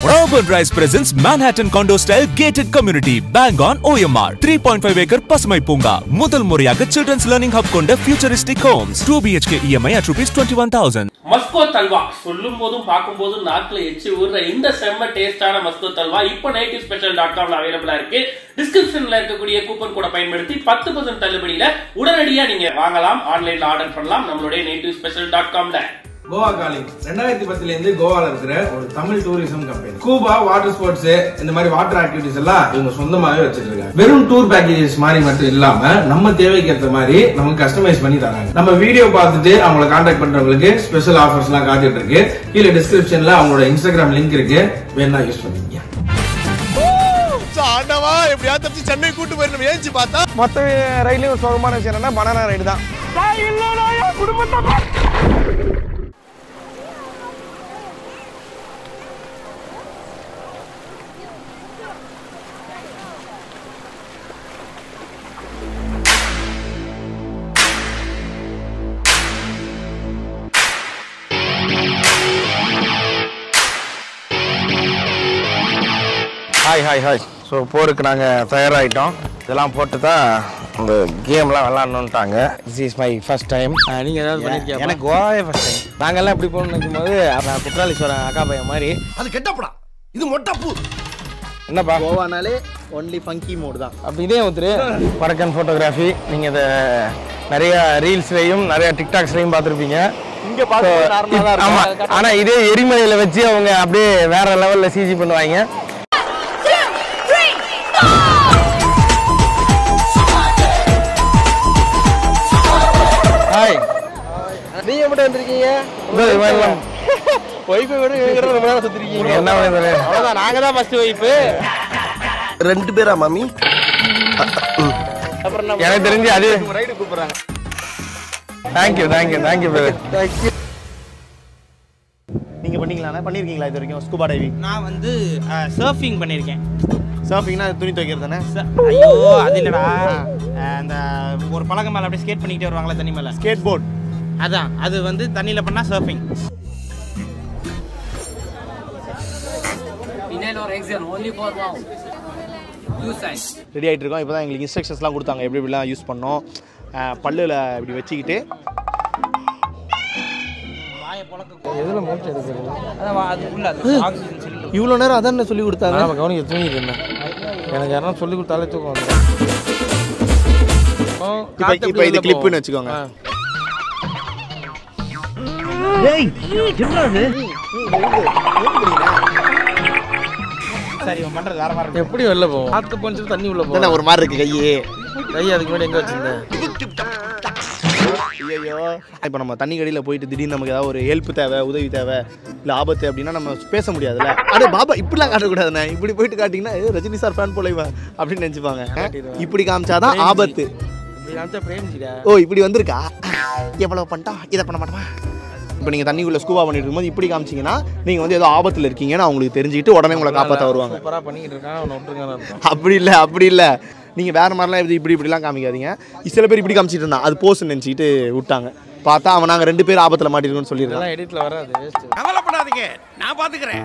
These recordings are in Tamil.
Urban Rise presents Manhattan condo style gated community bang on OMR 3.5 acre பசுமை பூங்கா முதல் முறையாக children's learning hub கொண்ட futuristic homes 2 BHK EMI at ₹21,000. மஸ்கோ தல்வா சொல்லும் போதும் பார்க்கும் போதும் நாக்குல எச்சி ஊர்ற இந்த செம்ம டேஸ்டான மஸ்கோ தல்வா இப்போ nativespecial.com அவைலபிளா இருக்கு. டிஸ்கிரிப்ஷன்ல இருக்கக்கூடிய கூப்பன் கோட பயன்படுத்தி 10% தள்ளுபடியில உடனடியா நீங்க வாங்கலாம். ஆன்லைன்ல ஆர்டர் பண்ணலாம் நம்மளுடைய nativespecial.comல. Goa Calling 2010 இருந்து கோவால இருக்கிற ஒரு Tamil tourism company. Scuba water sports இந்த மாதிரி வாட்டர் ஆக்டிவிட்டிஸ் எல்லாம் இவங்க சொந்தமாவே வச்சிட்டு இருக்காங்க. வெறும் டூர் பேக்கேஜஸ் மாதிரி மட்டும் இல்லாம நம்ம தேவைக்கு ஏற்ற மாதிரி நமக்கு கஸ்டமைஸ் பண்ணி தராங்க. நம்ம வீடியோ பார்த்துட்டு அவங்கள கான்டாக்ட் பண்றவங்களுக்கு ஸ்பெஷல் ஆஃபர்ஸ் எல்லாம் காத்துட்டு இருக்கு. கீழே டிஸ்கிரிப்ஷன்ல அவங்களோட இன்ஸ்டாகிராம் லிங்க் இருக்கு, வேணா யூஸ் பண்ணிக்கங்க. ஆண்டவா எப்படியா தப்பி சென்னை கூட்டு போய் நம்ம ஏஞ்சி பார்த்தா மொத்த ரயிலே ஒரு சுகமான விஷயம் என்னன்னா பனானா ரைடு தான். Hi hi. ஸோ போருக்கு நாங்கள் தயாராகிட்டோம். இதெல்லாம் போட்டு தான் இந்த கேம்லாம் விளாட்ணுன்ட்டாங்க. This is my first time. நீங்கள் ஏதாவது பண்ணியிருக்கீங்க? எனக்கு கோவாவே ஃபர்ஸ்ட் டைம். நாங்கள்லாம் எப்படி போகணும்னு நினைக்கும்போது நான் குற்றாலீஸ்வரன் அக்கா பையன் மாதிரி. அது கெட்டப்படா, இது மொட்டப்பூ. என்னப்பா கோவானாலே ஒன்லி ஃபங்கி மோடு தான். அப்படி இதே ஒருத்தர் பறக்கன் ஃபோட்டோகிராஃபி நீங்கள் இதை நிறைய ரீல்ஸ்லையும் நிறைய டிக்டாக்ஸ்லையும் பார்த்துருப்பீங்க. இங்கே பார்த்து ஆமாம், ஆனால் இதே எரிமலையில் வச்சு அவங்க அப்படியே வேற லெவலில் சிஜி பண்ணுவாங்க. ஹாய், நீங்க மட்டும் வந்திருக்கீங்க? ஒய்ஃபை விட ரொம்ப நேரம் சுத்திருக்கீங்க. என்ன அவ்வளோதான், நாங்கள் தான் ஃபர்ஸ்ட் ஒய்ஃபு. 2 பேரா மாமி? அப்புறம் எனக்கு தெரிஞ்சு அது ரைடு கூப்பிடுறாங்க. Thank you brother. தேங்க்யூ. நீங்கள் பண்ணியிருக்கீங்களா இது வரைக்கும் ஸ்கூபா டைவிங்? நான் வந்து சர்ஃபிங் பண்ணியிருக்கேன். சர்ஃபிங்னா துணி துவைக்கிறது தானே? ஐயோ அது இல்லைடா, அந்த ஒரு பலகை மேலே அப்படியே ஸ்கேட் பண்ணிக்கிட்டே வருவாங்களா தண்ணி மேலே, ஸ்கேட் போர்ட். அதான் அது வந்து தண்ணியில் பண்ணால் சர்ஃபிங். ரெடி ஆகிட்டு இருக்கோம். இப்போ தான் எங்களுக்கு இன்ஸ்ட்ரக்ஷன்ஸ்லாம் கொடுத்தாங்க எப்படி எப்படிலாம் யூஸ் பண்ணோம். பல்லில் இப்படி வச்சுக்கிட்டு எதில் மூச்சு எடுக்கிறது? இவ்வளோ நேரம் அதான் சொல்லி கொடுத்தாங்க. நான் கவனிக்க தூங்கிட்டு இருந்தேன். எனக்கு யாரும் சொல்லி கொடுத்தாலே தூக்கம் வந்து. இப்போ இது கிளிப்புன்னு வச்சுக்கோங்க. சரி இவன் பண்ணுறது வேற மாதிரி. எப்படி வெளில போவோம்? காற்று போச்சு தண்ணி உள்ள போகும். ஒரு மாதிரி இருக்கு கையே. அதுக்கு முன்னாடி எங்கே வச்சிருந்தேன்? ஐயோ, இப்போ நம்ம தண்ணி கடியில் போயிட்டு திடீர்னு நமக்கு ஏதாவது ஒரு ஹெல்ப் தேவை, உதவி தேவை, இல்லை ஆபத்து அப்படின்னா நம்ம பேச முடியாதுல்ல. அடே பாபா இப்படிலாம் காட்டக்கூடாதுண்ணே. இப்படி போயிட்டு காட்டிங்கன்னா ரஜினி சார் ஃபேன் போல அப்படின்னு நினச்சிப்பாங்க. இப்படி காமிச்சாதான் ஆபத்து. ஓ இப்படி வந்திருக்கா, எவ்வளோ பண்ணிட்டோம், இதை பண்ண மாட்டோமா? இப்போ நீங்கள் தண்ணிக்குள்ளே ஸ்கூபா பண்ணிட்டு இருக்கும்போது இப்படி காமிச்சிங்கன்னா நீங்கள் வந்து ஏதோ ஆபத்தில் இருக்கீங்கன்னு அவங்களுக்கு தெரிஞ்சுக்கிட்டு உடனே உங்களை காப்பாற்ற வருவாங்க. அப்படி இல்லை நீங்கள் வேறு மாதிரிலாம் இப்படிலாம் காமிக்காதீங்க. சில பேர் இப்படி காமிச்சிட்டு இருந்தான், அது போஸ்ன்னு நினச்சிக்கிட்டு விட்டாங்க. பார்த்தா அவன் நாங்கள் 2 பேர் ஆபத்தில் மாட்டிருக்கோன்னு சொல்லியிருக்காங்க. எடிட்டில் வராது, கவலைப்படாதீங்க, நான் பார்த்துக்கிறேன்.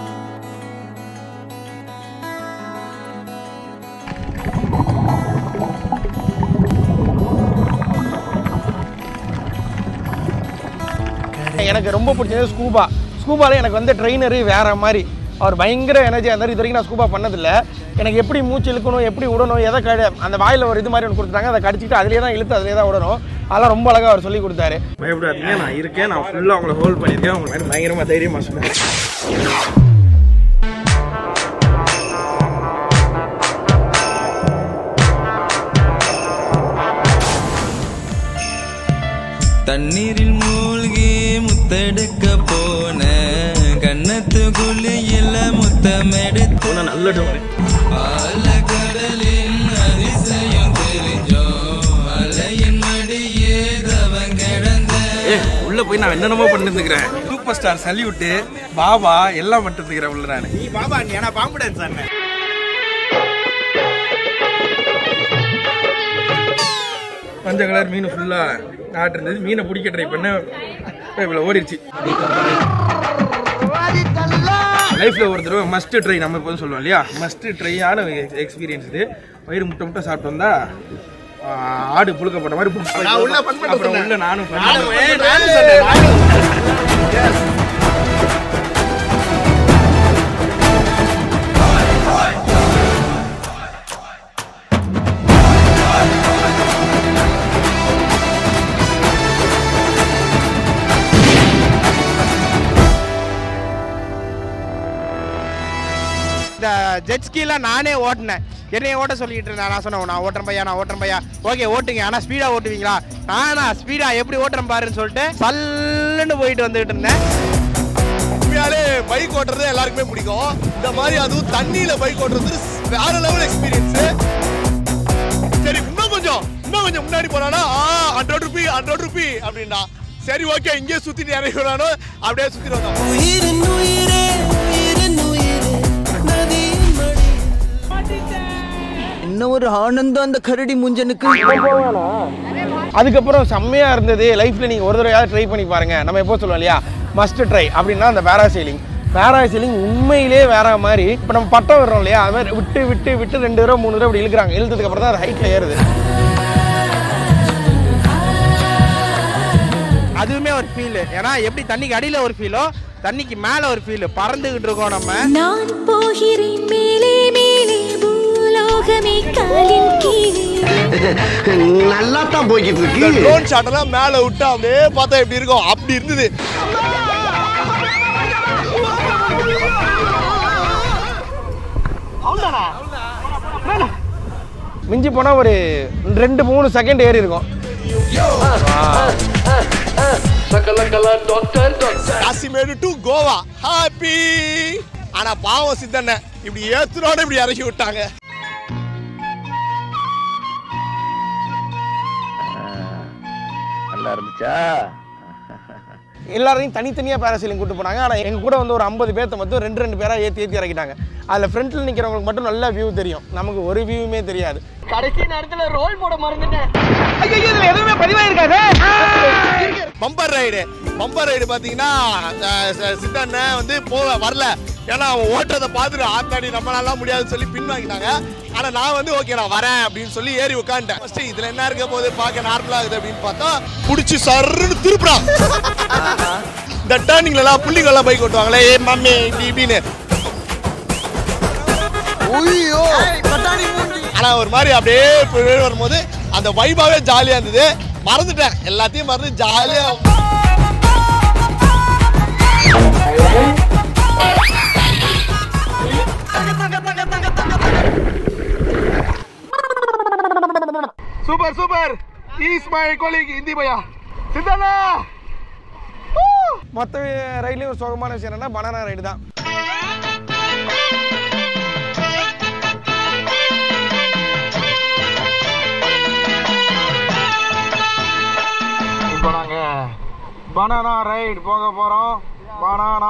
எனக்கு ரொம்ப பிடிச்சது ஸ்கூபாவில் எனக்கு வந்து ட்ரெயினரு வேறு மாதிரி. அவர் பயங்கர எனர்ஜியாக இருந்தார். இது வரைக்கும் நான் ஸ்கூபா பண்ணதில்லை. எனக்கு எப்படி மூச்சு இழுக்கணும், எப்படி விடணும், எதை அந்த வாயில் ஒரு இது மாதிரி ஒன்று கொடுத்துட்டாங்க. அதை கடிச்சிட்டு அதிலே தான் இழுத்து அதிலே தான் விடணும். அதெல்லாம் ரொம்ப அழகாக அவர் சொல்லி கொடுத்தாரு. பயப்படாதீங்க, நான் இருக்கேன், நான் ஃபுல்லாக அவங்கள ஹோல்ட் பண்ணியிருக்கேன். அவங்க மாதிரி பயங்கரமாக தைரியமாக சொன்னேன். தண்ணீரில் மூழ்கி முத்தெடுக்க போன கண்ணத்து குழியில முத்தமெடுத்து நல்ல கடலின் அதிசயம் தெரிஞ்சோம் அலையின் மடியே தவம் கிடந்த உள்ள போய் நான் என்னென்னமோ பண்ணிருந்துக்கிறேன். சூப்பர் ஸ்டார் சல்யூட்டு பாபா எல்லாம் பண்ணிருந்துக்கிறேன் உள்ள. நான் நீ பாபா நீ ஏன்னா பாம்பு டான்ஸ் ஆடுன. மஞ்சள் கலர் மீன் ஃபுல்லாக ஆட்டு இருந்தது. மீனை பிடிக்க ட்ரை பண்ண இவ்வளோ ஓடிடுச்சு. லைஃப்ல ஒரு தடவை மஸ்ட் ட்ரை நம்ம எப்போதும் சொல்லுவோம் இல்லையா, மஸ்ட் ட்ரையான எக்ஸ்பீரியன்ஸ் இது. வயிறு முட்டை முட்டை சாப்பிட்டு வந்தா ஆடு புழுக்கப்பட்ட மாதிரி அப்புறம் உள்ள நானும் இந்த ஜெட் ஸ்கீலாம் நானே ஓட்டினேன். என்னைய ஓட்ட சொல்லிட்டு இருந்தேன். நான் சொன்னேன் நான் ஓட்டுறேன் பையா. ஓகே ஓட்டுங்க, ஆனால் ஸ்பீடாக ஓட்டுவீங்களா? நானா ஸ்பீடாக எப்படி ஓட்டுறேன் பாருன்னு சொல்லிட்டு பல்லுன்னு போயிட்டு வந்துகிட்டு இருந்தேன். உண்மையாலே பைக் ஓட்டுறது எல்லாருக்குமே பிடிக்கும். இந்த மாதிரி அதுவும் தண்ணியில பைக் ஓட்டுறது வேற லெவல் எக்ஸ்பீரியன்ஸ். சரி இன்னும் கொஞ்சம் முன்னாடி போறானா 100 ரூபி அப்படின்னா சரி ஓகே இங்கே சுத்திட்டு இறங்கி வரானோ அப்படியே சுத்திட்டு வந்தோம். என்ன ஒரு ஆனந்தம் அந்த கரடி முஞ்சனுக்கு. அதுக்கப்புறம் செம்மையா இருந்தது. லைஃப்ல நீங்க ஒரு தடவையாவது ட்ரை பண்ணி பாருங்க. நம்ம எப்போ சொல்லுவோம் இல்லையா மஸ்ட் ட்ரை அப்படின்னா அந்த பேராசைலிங் உண்மையிலே வேற மாதிரி. இப்போ நம்ம பட்டம் விடுறோம் இல்லையா, அது மாதிரி விட்டு 2 தடவை 3 தடவை இப்படி இழுக்கிறாங்க. இழுத்ததுக்கு அப்புறம் தான் அது ஹைட்ல ஏறுது. அதுவுமே ஒரு ஃபீல். ஏன்னா எப்படி தண்ணிக்கு அடியில ஒரு ஃபீலோ தண்ணிக்கு மேல ஒரு ஃபீல். பறந்துகிட்டு இருக்கோம் நம்ம. நான் போகிறேன் மேலே மேலே பூலோகமே காலின் கீழே. நல்லா தான் போய்கிட்டு இருக்கு. ட்ரோன் ஷாட் எல்லாம் மேல விட்டா அப்படியே பார்த்தா எப்படி இருக்கும் அப்படி இருந்தது. மிஞ்சி போனா ஒரு 2-3 செகண்ட் ஏறி இருக்கும். Kasimedu to Goa happy. ஆனா பாவம் சித்தண்ண இப்படி ஏத்துறோட இப்படி இறக்கி விட்டாங்க. நல்லா இருந்துச்சா? எல்லாரையும் தனித்தனியாக பேராசைலிங் கூட்டு போனாங்க. ஆனால் எங்கள் கூட வந்து ஒரு 50 பேர்த்த மட்டும் 2 பேராக ஏற்றி இறக்கிட்டாங்க. அதில் ஃப்ரண்ட்டில் நிற்கிறவங்களுக்கு மட்டும் நல்ல வியூ தெரியும், நமக்கு ஒரு வியூவுமே தெரியாது. கடைசி நேரத்தில் ரோல் போட மறந்துட்டேன். இதில் எதுவுமே பதிவாயிருக்காது. பம்பர் ரைடு பார்த்தீங்கன்னா சித்தண்ண வந்து வரல. ஏன்னா அவன் ஓட்டுறதை பார்த்துட்டு ஆத்தாடி நம்மளாலாம் முடியாதுன்னு சொல்லி பின் வாங்கிட்டாங்க. ஆனால் நான் வந்து ஓகே நான் வரேன் அப்படின்னு சொல்லி ஏறி உட்காந்துட்டேன். ஃபர்ஸ்ட் இதில் என்ன இருக்க போது பார்க்க நார்மலாக இருக்குது அப்படின்னு பார்த்தா பிடிச்சி சருன்னு திருப்புறான். இந்த டர்னிங்லாம் புள்ளிகள்லாம் பைக் ஓட்டுவாங்களே ஏ மம்மி இப்படின்னு. ஆனா ஒரு மாதிரி அப்படியே வரும்போது அந்த வைபாவே ஜாலியா இருந்தது. மறந்துட்டேன், எல்லாத்தையும் மறந்து ஜாலியா. Super is my colleague Hindi பையா சித்தானா. மொத்த ரயிலையும் ஒரு சுகமான விஷயம் என்னன்னா பனானா ரைடு தான். இப்போ நாங்க பனானா ரைடு போக போறோம். பனானா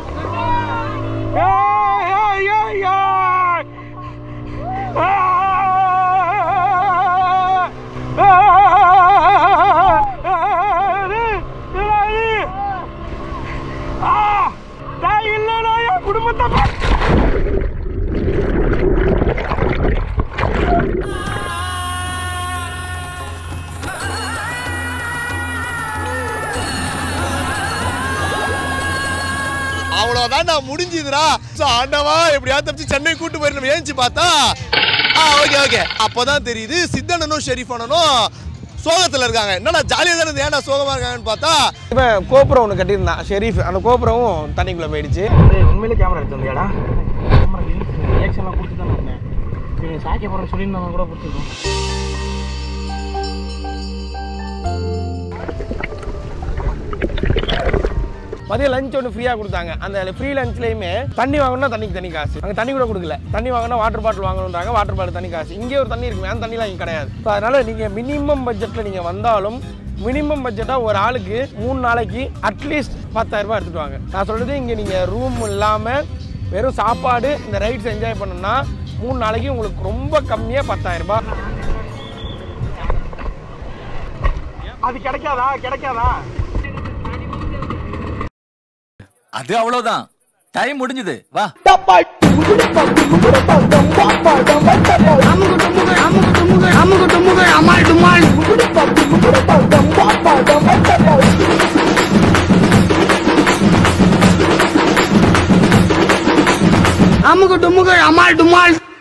குடும்பத்தை அவ்வளவுதான் நான் முடிஞ்சுதுடா. ஆண்டவா எப்படியாவது தப்பிச்சு சென்னை கூட்டு போயிடணும் ஏஞ்சி பார்த்தா ஓகே அப்பதான் தெரியுது சித்தண்ணனும் ஷெரீஃபானும் சோகத்துல இருக்காங்க. என்னடா ஜாலியா தானே ஏன்னா சோகமா இருக்காங்கன்னு பார்த்தா இவன் கோபுரம் ஒன்று கட்டியிருந்தான் ஷெரீஃப். அந்த கோபுரமும் தண்ணிக்குள்ள போயிடுச்சு. உண்மையிலே கேமரா எடுத்து வந்தியாடா? கேமரா ரியாக்ஷன்லாம் கொடுத்து தான் இருந்தேன். சரி சாக்கிய போகிற சொல்லியிருந்தவங்க கூட பிடிச்சிருக்கோம். மதியம் லஞ்ச் ஒன்று ஃப்ரீயாக கொடுத்தாங்க. அந்த ஃப்ரீ லஞ்ச்லேயுமே தண்ணி வாங்கணும்னா தண்ணிக்கு தனி காசு. அங்கே தண்ணி கூட கொடுக்கல. தண்ணி வாங்கினா வாட்டர் பாட்டில் வாங்கணுன்றாங்க. வாட்டர் பாட்டில் தண்ணி காசு. இங்கே ஒரு தண்ணி இருக்குமே, அந்த தண்ணிலாம் இங்கே கிடையாது. ஸோ அதனால் நீங்கள் மினிமம் பட்ஜெட்டில் நீங்கள் வந்தாலும் மினிமம் பட்ஜெட்டாக ஒரு ஆளுக்கு 3 நாளைக்கு அட்லீஸ்ட் 10,000 ரூபாய் எடுத்துட்டு வாங்க. நான் சொல்கிறது இங்கே நீங்கள் ரூம் இல்லாமல் வெறும் சாப்பாடு இந்த ரைட்ஸ் என்ஜாய் பண்ணணும்னா 3 நாளைக்கு உங்களுக்கு ரொம்ப கம்மியாக 10,000 ரூபாய். அது கிடைக்காதா? அது அவ்வளவுதான். டைம் முடிஞ்சது வா. அமுகு டுமுகு அமால் டுமால்.